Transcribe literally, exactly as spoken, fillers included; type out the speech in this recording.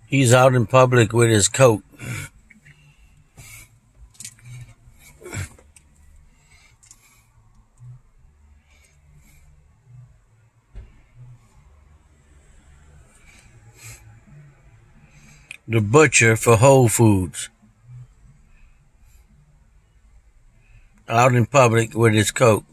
He's out in public with his coat. The butcher for Wholefoods. Out in public with his coat.